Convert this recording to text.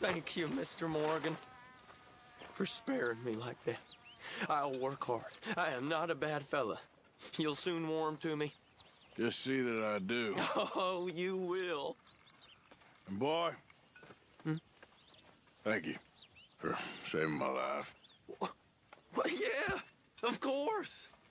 Thank you, Mr. Morgan, for sparing me like that. I'll work hard. I am not a bad fella. You'll soon warm to me. Just see that I do. Oh, you will. And boy, thank you for saving my life. Well, yeah, of course.